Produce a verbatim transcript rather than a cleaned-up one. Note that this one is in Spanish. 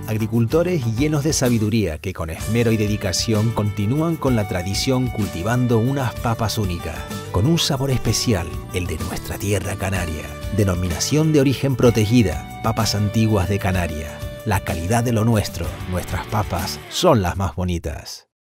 Agricultores llenos de sabiduría que con esmero y dedicación continúan con la tradición cultivando unas papas únicas, con un sabor especial, el de nuestra tierra canaria. Denominación de origen protegida, papas antiguas de Canarias. La calidad de lo nuestro, nuestras papas son las más bonitas.